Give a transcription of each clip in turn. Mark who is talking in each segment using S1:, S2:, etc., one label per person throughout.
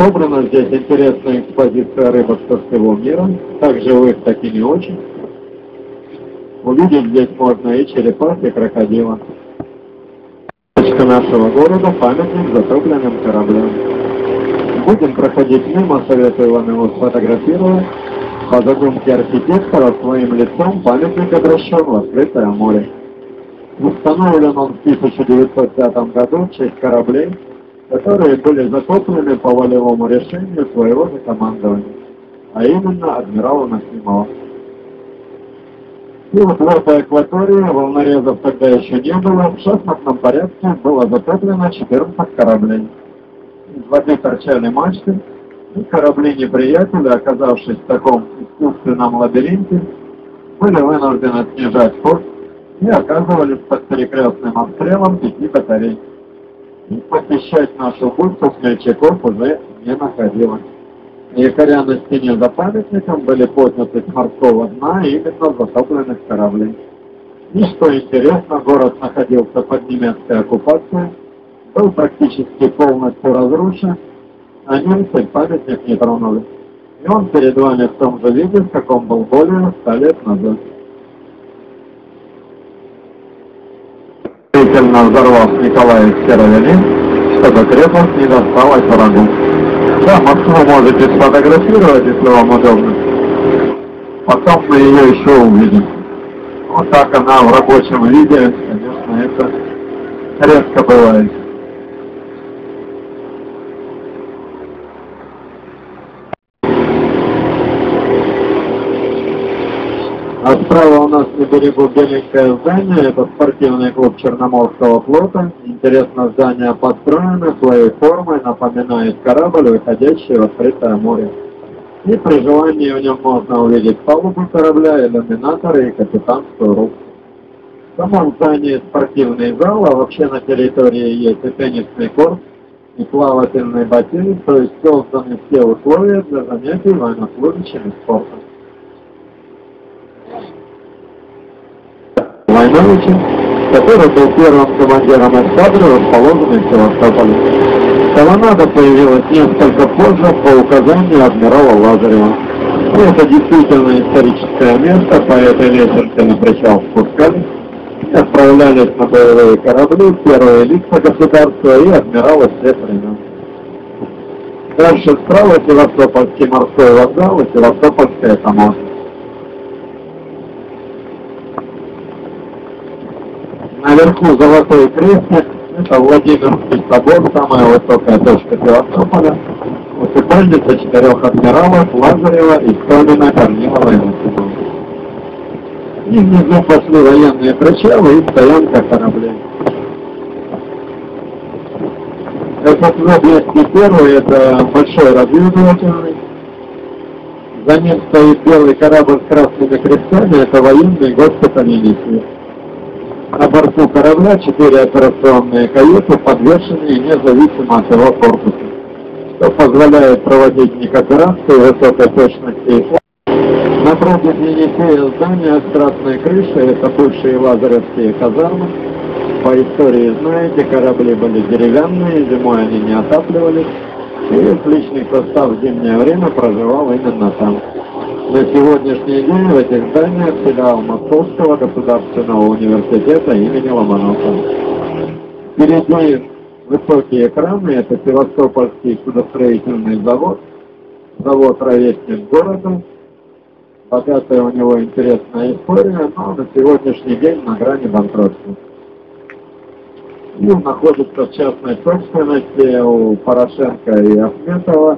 S1: Собрана здесь интересная экспозиция рыбок со всего мира, как живых, так и не очень. Увидеть здесь можно и черепах, и крокодила. Точка нашего города — памятник затопленным кораблям. Будем проходить мимо, советую вам его сфотографировать. По задумке архитектора, своим лицом памятник обращен в открытое море. Установлен он в 1905 году в честь кораблей, которые были затоплены по волевому решению своего же командования, а именно адмирала Насимова. И вот в этой акватории волнорезов тогда еще не было, в шахматном порядке было затоплено 14 кораблей. Из воды торчали мачты, и корабли неприятеля, оказавшись в таком искусственном лабиринте, были вынуждены снижать курс и оказывались под перекрестным обстрелом 5 батарей. И посещать нашу бухту смельчаков уже не находилось. Якоря на стене за памятником были подняты с морского дна именно затопленных кораблей. И что интересно, город находился под немецкой оккупацией, был практически полностью разрушен, а немцы памятник не тронули. И он перед вами в том же виде, в каком был более 100 лет назад. Действительно взорвав Николаев Северный, чтобы крепость не досталась врагу. Да, Москву можете сфотографировать, если вам удобно. Потом мы ее еще увидим. Вот так она в рабочем виде, конечно, это редко бывает. А справа у нас на берегу беленькое здание, это спортивный клуб Черноморского флота. Интересно, здание построено своей формой, напоминает корабль, выходящий в открытое море. И при желании в нем можно увидеть палубу корабля, иллюминаторы и капитанскую рубку. В самом здании спортивный зал, а вообще на территории есть и теннисный корт, и плавательный бассейн, то есть созданы все условия для занятий военнослужащими спортом. Войновичем, который был первым командиром эскадры, расположенной в Севастополе. Колоннада появилась несколько позже по указанию адмирала Лазарева. И это действительно историческое место, по этой лестнице на причал спускались и отправлялись на боевые корабли первые лица государства и адмиралы всех времен. Дальше справа Севастопольский морской вокзал и Севастопольская таможня. Наверху золотой крестик, это Владимирский собор, самая высокая точка Севастополя. Усыпальница 4 адмиралов Лазарева, Истомина, Корнилова и Насимова. И внизу пошли военные причалы и стоянка кораблей. Этот в области первый, это большой разведывательный. За ним стоит белый корабль с красными крестами, это военный госпиталь Елисеев. На борту корабля 4 операционные каюты, подвешенные независимо от его корпуса, что позволяет проводить в них операции высокой точности. Напротив Елисея здания с красной крышей, это бывшие лазаревские казармы. По истории знаете, корабли были деревянные, зимой они не отапливались, и их личный состав в зимнее время проживал именно там. На сегодняшний день в этих зданиях филиал Московского государственного университета имени Ломоносова. Впереди высокие экраны, это Севастопольский судостроительный завод, завод ровесник города. Богатая у него интересная история, но на сегодняшний день на грани банкротства. И находится в частной собственности у Порошенко и Ахметова.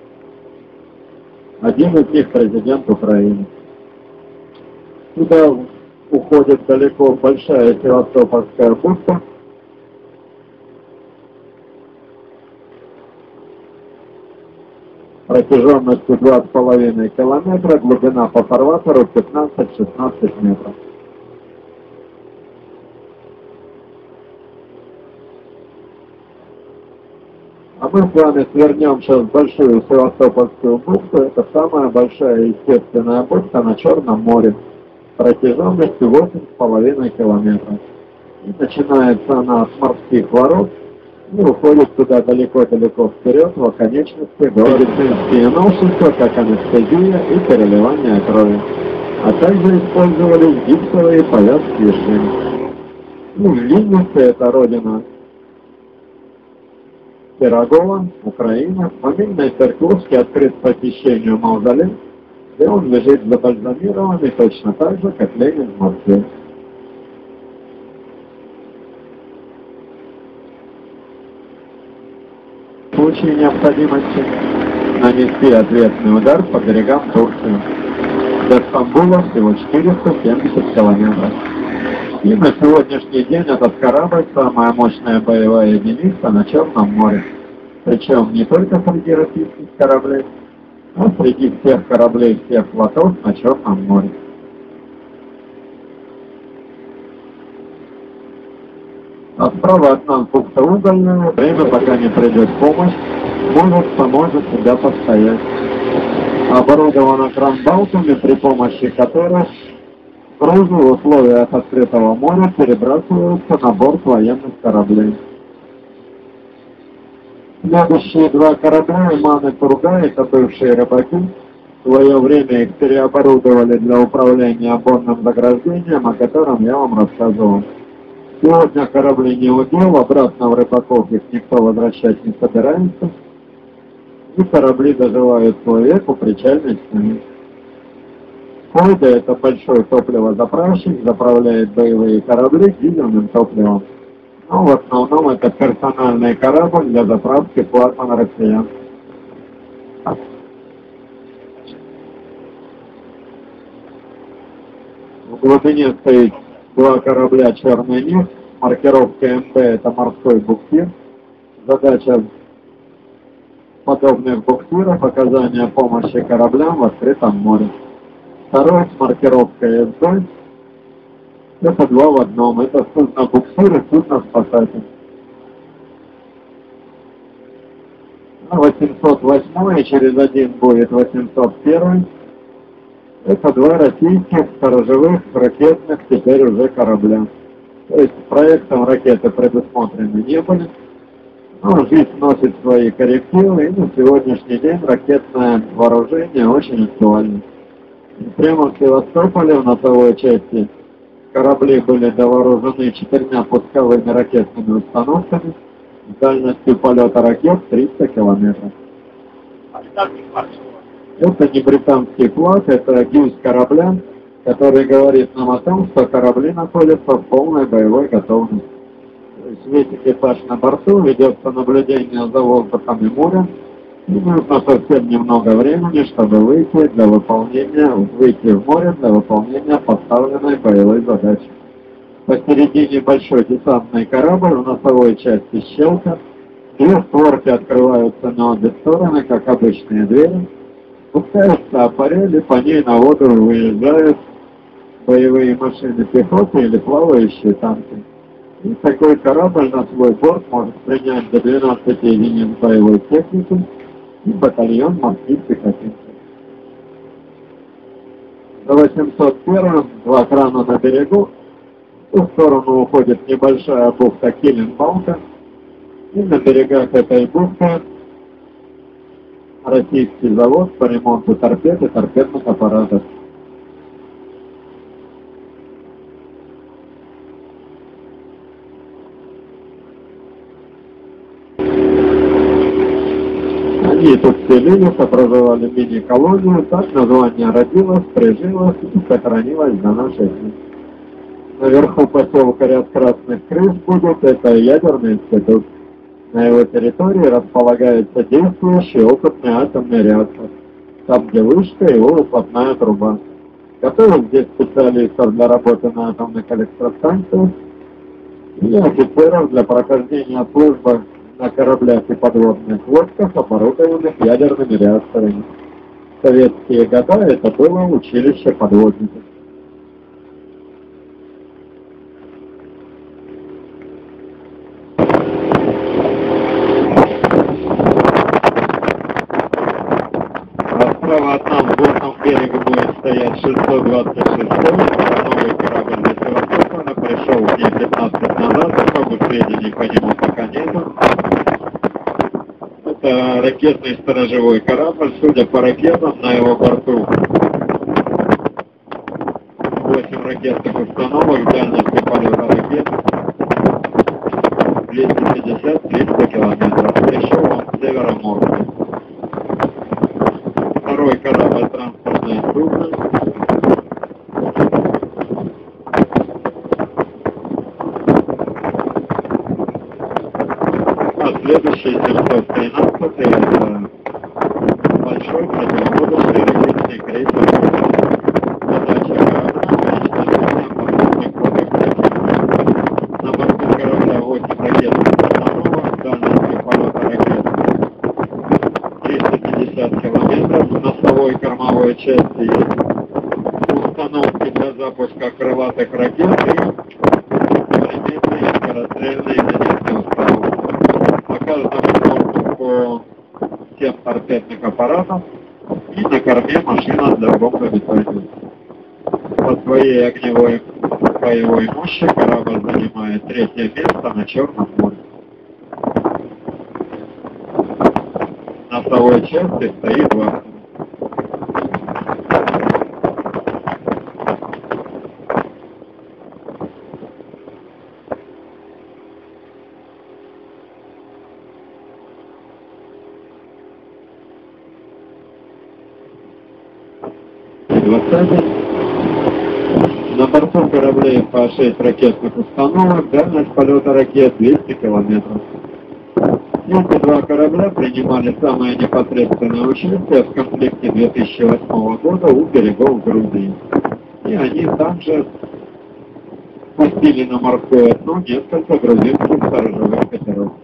S1: Один из них президент Украины. Сюда уходит далеко большая Севастопольская бухта. Протяженностью 2,5 километра, глубина по фарватеру 15-16 метров. А мы с вами свернем сейчас в большую Севастопольскую бухту. Это самая большая естественная бухта на Черном море. Протяженностью 8,5 километров. И начинается она с морских ворот и уходит туда далеко-далеко вперед, в оконечности медицинские новшества, как анестезия и переливание крови. А также использовались гипсовые повязки и шины. Винница — это родина Пирогова, Украина. В фамильной церквушке открыт посещению мавзолей, где он лежит забальзамированный точно так же, как Ленин в Москве. В случае необходимости нанести ответный удар по берегам Турции. До Стамбула всего 470 километров. И на сегодняшний день этот корабль — самая мощная боевая единица на Черном море. Причем не только среди российских кораблей, а среди всех кораблей всех флотов на Черном море. А справа от нас бухтоугольное. Время, пока не придет помощь, поможет себя постоять. Оборудована кранбалками, при помощи которых грузы в условиях открытого моря перебрасываются на борт военных кораблей. Следующие два корабля, Иман и Турга, это бывшие рыбаки. В свое время их переоборудовали для управления обонным заграждением, о котором я вам рассказывал. Сегодня корабли не удел, обратно в рыбаков их никто возвращать не собирается. И корабли доживают свой век у причальной стены. Фойда — это большой топливозаправщик, заправляет боевые корабли дизельным топливом. Но в основном это персональный корабль для заправки флагмана россиян. В глубине стоит два корабля «Черный нефть», маркировка МБ — это морской буксир. Задача подобных буксиров — оказание помощи кораблям в открытом море. Второй с маркировкой СБ — это два в одном. Это судно-буксир и судно-спасатель. А 808 и через один будет 801. Это два российских сторожевых ракетных теперь уже корабля. То есть проектом ракеты предусмотрены не были. Но жизнь носит свои коррективы, и на сегодняшний день ракетное вооружение очень актуально. И прямо в Севастополе, в носовой части, корабли были довооружены 4 пусковыми ракетными установками с дальностью полета ракет 300 километров. Это не британский флаг, это гюз корабля, который говорит нам о том, что корабли находятся в полной боевой готовности. То есть весь экипаж на борту, ведется наблюдение за воздухом и морем, и нужно совсем немного времени, чтобы выйти в море для выполнения поставленной боевой задачи. Посередине большой десантный корабль, в носовой части щелка, две створки открываются на обе стороны, как обычные двери, спускается аппарель, и по ней на воду выезжают боевые машины пехоты или плавающие танки. И такой корабль на свой борт может принять до 12 единиц боевой техники и батальон морских пехотинцев. До 801 два крана на берегу, в ту сторону уходит небольшая бухта Килинбалка, и на берегах этой бухты российский завод по ремонту торпед и торпедных аппаратов. Они тут селились, образовали мини-колонию, так название родилось, прижилось и сохранилось до наших дней. Наверху поселка ряд красных крыш будет, это ядерный институт. На его территории располагается действующий опытный атомный реактор, там где вышка и его выхлопная труба. Готовят здесь специалистов для работы на атомных электростанциях и офицеров для прохождения службы на кораблях и подводных лодках, оборудованных ядерными реакторами. В советские годы это было училище подводников. Справа от нас в бортном береге будет стоять 626 новый корабль для Севастополя, пришел дней 15 назад, особых сведений по нему пока нету. ракетный сторожевой корабль, судя по ракетам, на его борту 8 ракетных установок, дальность полета ракет 250-300 километров. Пришел он с Североморска. Второй корабль транспортное судно. А следующий 713 это большой противолодочный ракетный крейсер. Задача корабля подводных водных. На борту корабля 8 ракетных установок, дальность полета ракет 350 километров, носовой кормовой части есть установки для запуска крылатых ракет и современные скорострельные зенитные установки. На каждом борту по 7 торпедных аппаратов и на корме машина для бомбометания. По своей огневой боевой мощи корабль занимает 3-е место на Черном море. На носовой части стоит 2. На борту кораблей по 6 ракетных установок, дальность полета ракет 200 километров. Эти 2 корабля принимали самое непосредственное участие в конфликте 2008 года у берегов Грузии. И они также пустили на морское дно несколько грузинских сторожевых катеров.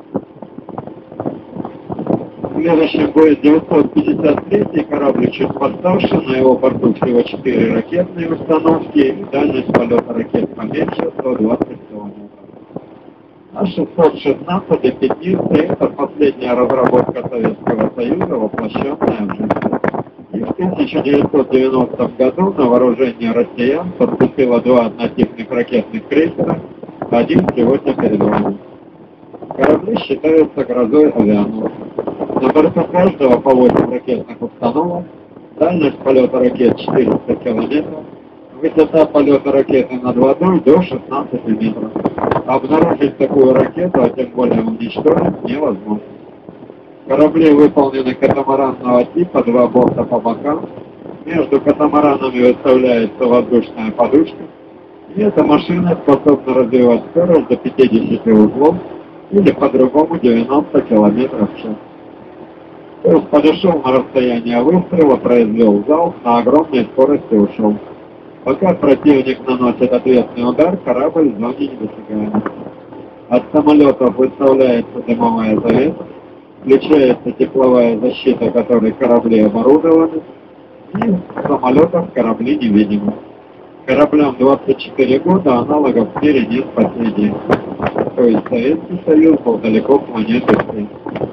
S1: Следующим будет 953-й корабль, чуть постарше, на его борту всего 4 ракетные установки, и дальность полета ракет поменьше 120 километров. А 616-й пятнистый — это последняя разработка Советского Союза, воплощенная в жизнь. И в 1990 году на вооружение россиян поступило 2 однотипных ракетных крейсера, один сегодня перед вами. Корабли считаются грозой авианосцев. На борту каждого по 8 ракетных установок, дальность полета ракет 400 километров, высота полета ракеты над водой до 16 метров. Обнаружить такую ракету, а тем более уничтожить, невозможно. Корабли выполнены катамаранного типа, 2 борта по бокам. Между катамаранами выставляется воздушная подушка. И эта машина способна развивать скорость до 50 узлов или по-другому 90 километров в час. То есть подошел на расстояние выстрела, произвел залп, на огромной скорости ушел. Пока противник наносит ответный удар, корабль в зоне недосягаемости. От самолетов выставляется дымовая завеса, включается тепловая защита, которой корабли оборудованы, и с самолетов корабли невидимы. Кораблям 24 года, аналогов в мире нет по сей день. То есть Советский Союз был далеко планеты всей.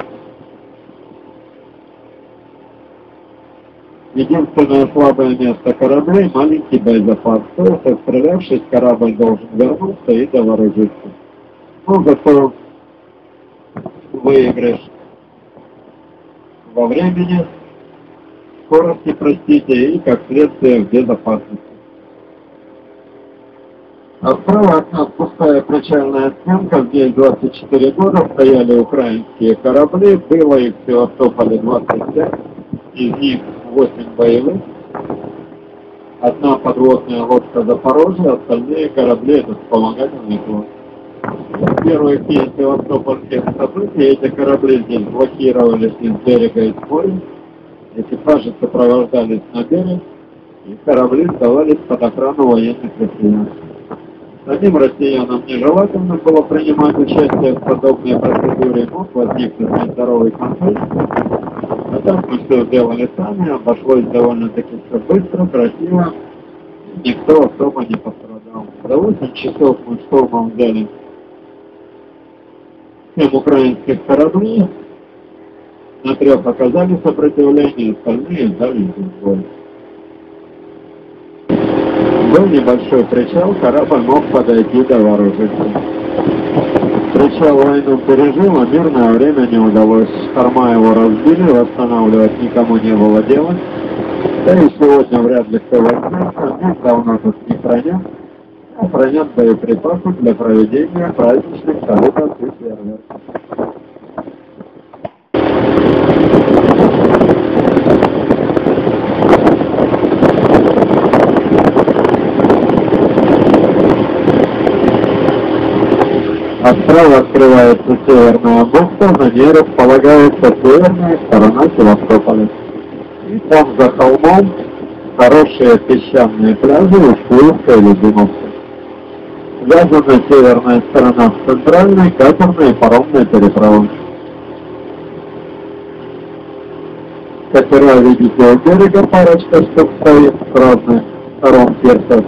S1: Единственное слабое место кораблей – маленький боезапас. То есть, отстрелявшись, корабль должен вернуться и довооружиться. Ну, зато выигрыш во времени, скорости, простите, и, как следствие, в безопасности. А справа от нас пустая причальная стенка, здесь 24 года стояли украинские корабли, было их в Севастополе 25, из них 8 боевых, 1 подводная лодка Запорожье, остальные корабли — это вспомогательный флот. В первых дней севастопольских событий эти корабли здесь блокировались из берега и с моря, экипажи сопровождались на берег, и корабли сдавались под охрану военных россиян. Самим россиянам нежелательно было принимать участие в подобной процедуре, мог возникнуть нездоровый конфликт. А так мы все сделали сами, обошлось довольно-таки все быстро, красиво, никто особо не пострадал. За 8 часов мы штурмом взяли 7 украинских кораблей, на 3 оказали сопротивление, остальные сдались в бой. Был небольшой причал, корабль мог подойти до вооружения. Встречал войну, пережил, а мирное время не удалось. Корма его разбили, восстанавливать никому не было дела. Да и сегодня вряд ли кто возьмется, них давно тут не хранят. А хранят боеприпасы для проведения праздничных салютов и фейерверков. А справа открывается северная бухта, на ней располагается северная сторона Севастополя. И там за холмом хорошие песчаные пляжи Устиловка и Любимовка. Связана северная сторона с центральной, катерной и паромной переправой. Катера, видите, у берега парочка штук стоит с разных сторон пирса.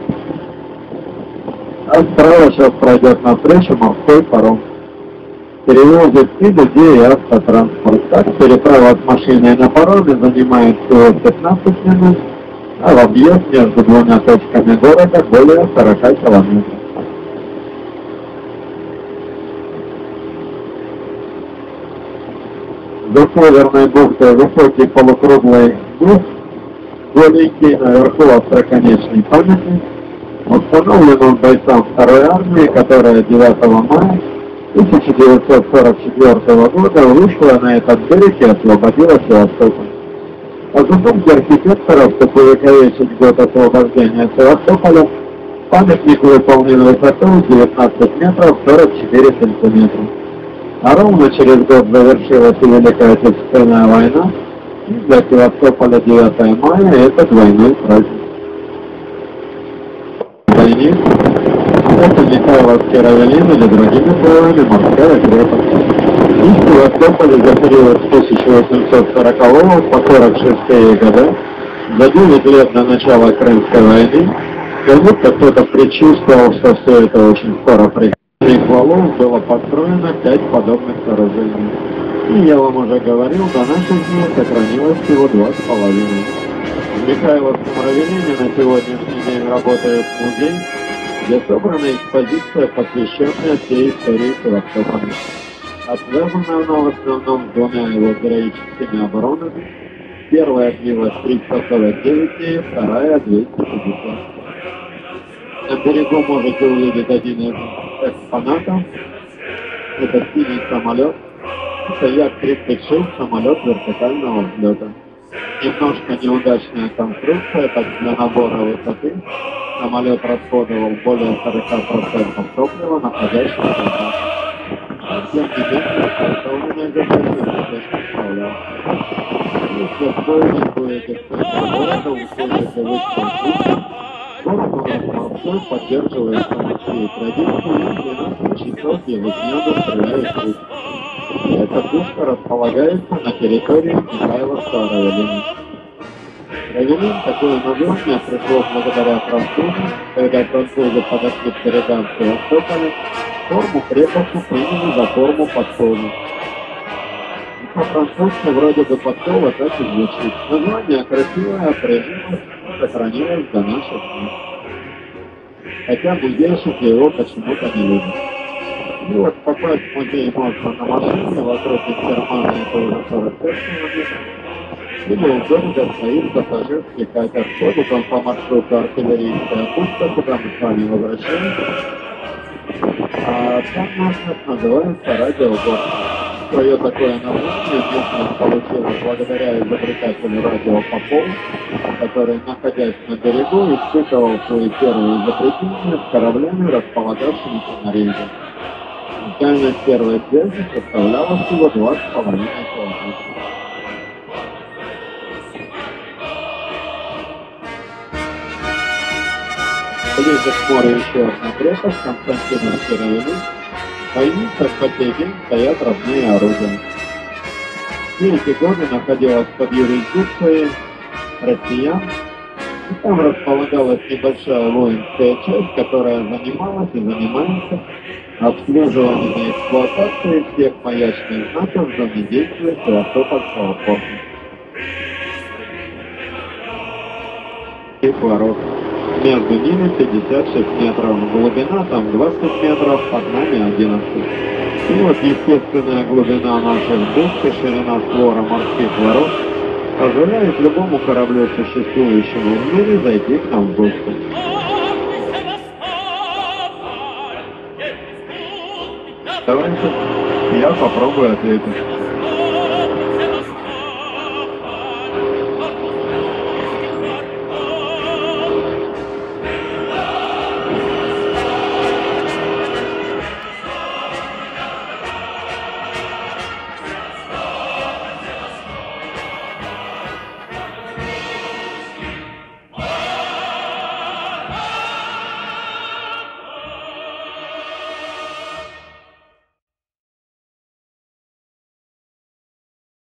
S1: А справа сейчас пройдет навстречу морской паром. Перевозит и людей, и автотранспорт. Так, переправа от машины на пароме занимает всего 15 минут, а в объезд между двумя точками города более 40 километров. За северной бухтой высокий полукруглый бус, голенький, наверху остроконечный памятник. Установлен он бойцам второй армии, которая 9 мая 1944 года вышла на этот берег и освободила Севастополь. По задумке архитекторов, чтобы увековечить год освобождения Севастополя, памятник выполнен высотой 19 метров 44 сантиметра. А ровно через год завершилась и Великая Отечественная война, и для Севастополя 9 мая это двойной праздник. Это Михайловский равелин или другими словами морская крепость. И в Севастополе за период с 1840 по 46 года, за 9 лет до начала Крымской войны, как будто кто-то предчувствовал, что все это очень скоро прекратится. Из валов было построено 5 подобных сооружений. И я вам уже говорил, до наших дней сохранилось всего 2,5. В Михайловском равелине на сегодняшний день работает музей, где собрана экспозиция, посвященная всей истории Севастополя. А связана она в основном с двумя его героическими оборонами. Первая длилась 349 дней, вторая 250. На берегу можете увидеть один из экспонатов. Это синий самолет. Это Як-36, самолет вертикального взлета. Немножко неудачная конструкция, так для набора высоты. Самолет расходовал более 40% топлива, находящегося в воздухе. Тем не менее, изготовленная газета успешно справлялась. Если вспомнить будете центр города, услышите выстрел пушки, город у нас морской поддерживает морские традиции, и 12 часов и в небо стреляет пушка. Эта пушка располагается на территории Михайловского равелина. Равелин, такое название пришло благодаря французам, когда французы подошли к берегам Севастополя, форму крепости приняли за форму подковы. И по-французски вроде бы подкова так и звучит. Название красивое, прижилось, сохранилось до наших дней. Хотя музейщики его почему-то не любят. И вот попасть в музей можно на машине, вокруг Интермана это уже 45 километров. Или у берега стоит пассажирский катер. Ходит он по маршруту артиллерийская пушка, куда мы с вами возвращаемся. А там местность называется радиогород. Свое такое название местность получила благодаря изобретателю радио Попову, который, находясь на берегу, испытывал свои первые изобретения с кораблями, располагавшимися на рейде. Дальность первой связи составляла всего 2,5 километра. Ближе к морю еще одна крепость, Константиновский равелин. По иницах по сей день стоят родные орудия. Все эти годы находилась под юрисдикцией россиян, и там располагалась небольшая воинская часть, которая занималась и занимается обслуживанием и эксплуатацией всех маячных знаков в зоне действия Севастопольского порта. И ворот. Между ними 56 метров, глубина там 20 метров, под нами 11. И вот естественная глубина наших бухт и ширина створа морских ворот позволяет любому кораблю, существующему в мире, зайти к нам в гости. Давайте я попробую ответить.